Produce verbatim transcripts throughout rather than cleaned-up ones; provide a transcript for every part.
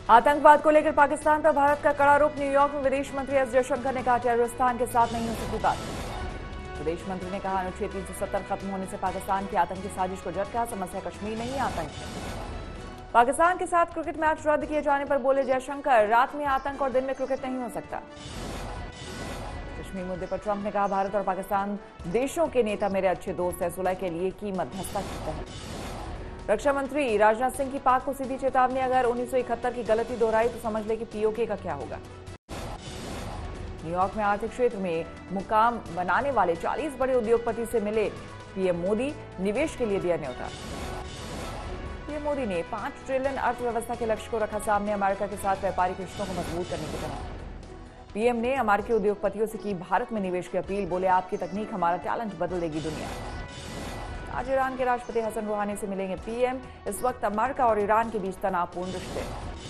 आतंकवाद को लेकर पाकिस्तान पर भारत का कड़ा रुख। न्यूयॉर्क में विदेश मंत्री एस जयशंकर ने कहा, टेररिस्तान के साथ नहीं हो सकती बात। विदेश मंत्री ने कहा, अनुच्छेद तीन सौ सत्तर खत्म होने से पाकिस्तान की आतंकी साजिश को झटका। समस्या कश्मीर नहीं, आतंक है। पाकिस्तान के साथ क्रिकेट मैच रद्द किए जाने पर बोले जयशंकर, रात में आतंक और दिन में क्रिकेट नहीं हो सकता। कश्मीर मुद्दे पर ट्रंप ने कहा, भारत और पाकिस्तान देशों के नेता मेरे अच्छे दोस्त हैं। सुलह के लिए की मध्यस्थता की पहल। रक्षा मंत्री राजनाथ सिंह की पाक को सीधी चेतावनी, अगर उन्नीस सौ इकहत्तर की गलती दोहराई तो समझ ले कि पीओके का क्या होगा। न्यूयॉर्क में आर्थिक क्षेत्र में मुकाम बनाने वाले चालीस बड़े उद्योगपति से मिले पीएम मोदी, निवेश के लिए दिया न्योता। पीएम मोदी ने पांच ट्रिलियन अर्थव्यवस्था के लक्ष्य को रखा सामने। अमेरिका के साथ व्यापारिक रिश्तों को मजबूत करने की कहा। पीएम ने अमेरिकी उद्योगपतियों से की भारत में निवेश की अपील, बोले आपकी तकनीक हमारा टैलेंट बदल देगी दुनिया। आज ईरान के राष्ट्रपति हसन रूहानी से मिलेंगे पीएम। इस वक्त अमेरिका और ईरान के बीच तनावपूर्ण रिश्ते।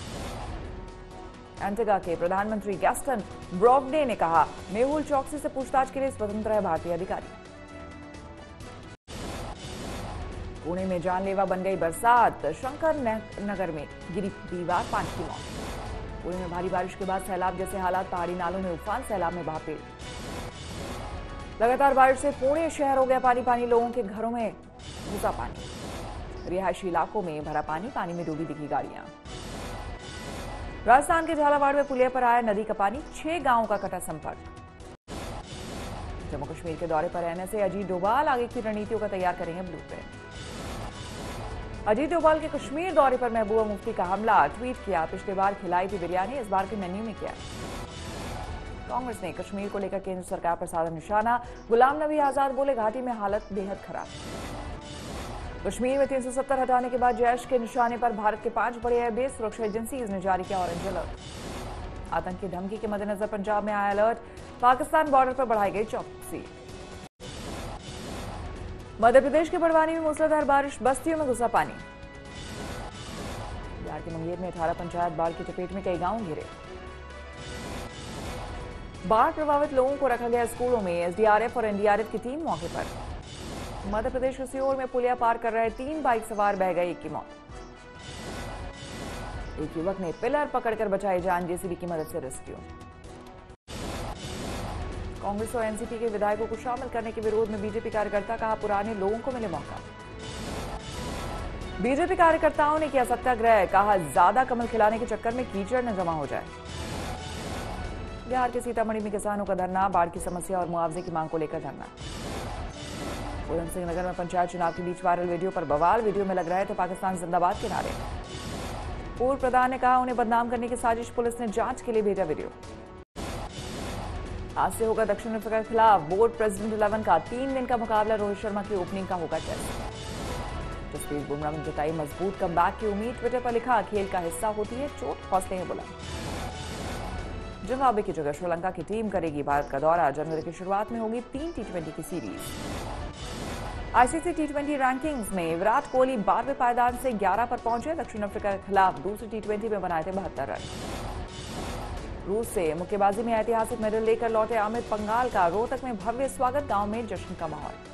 एंटिगा के प्रधानमंत्री गैस्टन ब्रॉवडे ने कहा, मेहुल चौकसी से पूछताछ के लिए स्वतंत्र है भारतीय अधिकारी। पुणे में जानलेवा बन गई बरसात, शंकर नगर में गिरी दीवार, पांच की मौत। पुणे में भारी बारिश के बाद सैलाब जैसे हालात, पहाड़ी नालों में उफान, सैलाब में बहा पेड़। लगातार बारिश से पुणे शहर हो गया पानी पानी, लोगों के घरों में घुसा पानी। रिहायशी इलाकों में भरा पानी, पानी में डूबी दिखी गाड़ियां। राजस्थान के झालावाड़ में पुलिया पर आया नदी का पानी, छह गांवों का कटा संपर्क। जम्मू कश्मीर के दौरे पर रहने से अजीत डोभाल आगे की रणनीतियों का तैयार करेंगे ब्लूप्रिंट। अजीत डोभाल के कश्मीर दौरे पर महबूबा मुफ्ती का हमला, ट्वीट किया, पिछली बार खिलाई थी बिरयानी, इस बार के मेन्यू में क्या। कांग्रेस ने कश्मीर को लेकर केंद्र सरकार पर साधा निशाना, गुलाम नबी आजाद बोले घाटी में हालत बेहद खराब। कश्मीर में तीन सौ सत्तर हटाने के बाद जैश के निशाने पर भारत के पांच बड़े एयरबेस, सुरक्षा एजेंसीज ने जारी किया ऑरेंज अलर्ट। आतंकी धमकी के मद्देनजर पंजाब में आया अलर्ट, पाकिस्तान बॉर्डर पर बढ़ाई गई चौकसी। मध्य प्रदेश के बड़वानी में मूसलाधार बारिश, बस्तियों में घुसा पानी। बिहार के मुंगेर में अठारह पंचायत बाढ़ की चपेट में, कई गांव घिरे। बाढ़ प्रभावित लोगों को रखा गया स्कूलों में, एसडीआरएफ और एनडीआरएफ की टीम मौके पर। मध्य प्रदेश के सीहोर में पुलिया पार कर रहे तीन बाइक सवार बह गए, एक की मौत। एक युवक ने पिलर पकड़कर बचाई जान, जेसीबी की मदद से रेस्क्यू। कांग्रेस और एनसीपी के विधायकों को शामिल करने के विरोध में बीजेपी कार्यकर्ता, कहा पुराने लोगों को मिले मौका। बीजेपी कार्यकर्ताओं ने किया सत्याग्रह, कहा ज्यादा कमल खिलाने के चक्कर में कीचड़ न जमा हो जाए। बिहार के सीतामढ़ी में किसानों का धरना, बाढ़ की समस्या और मुआवजे की मांग को लेकर धरना। उधम सिंह नगर में पंचायत चुनाव के बीच वायरल वीडियो पर बवाल, वीडियो में लग रहे थे पाकिस्तान जिंदाबाद के नारे। पूर्व प्रधान ने कहा, उन्हें बदनाम करने की साजिश, पुलिस ने जांच के लिए भेजा वीडियो। आज से होगा दक्षिण अफ्रीका के खिलाफ बोर्ड प्रेसिडेंट इलेवन का तीन दिन का मुकाबला, रोहित शर्मा की ओपनिंग का होगा टेस्ट। जसप्रीत बुमराह ने जताई मजबूत कमबैक की उम्मीद, ट्विटर पर लिखा, खेल का हिस्सा होती है चोट, हौसले हैं बुलंद। जिम्बाब्वे की जगह श्रीलंका की टीम करेगी भारत का दौरा, जनवरी की शुरुआत में होगी तीन टी ट्वेंटी की series. ICC T twenty rankings में विराट कोहली बारहवें पायदान से ग्यारह पर पहुंचे, दक्षिण अफ्रीका के खिलाफ दूसरी टी ट्वेंटी में बनाए थे बहत्तर रन। रूस से मुक्केबाजी में ऐतिहासिक मेडल लेकर लौटे अमित पंघाल का रोहतक में भव्य स्वागत, गांव में जश्न का माहौल।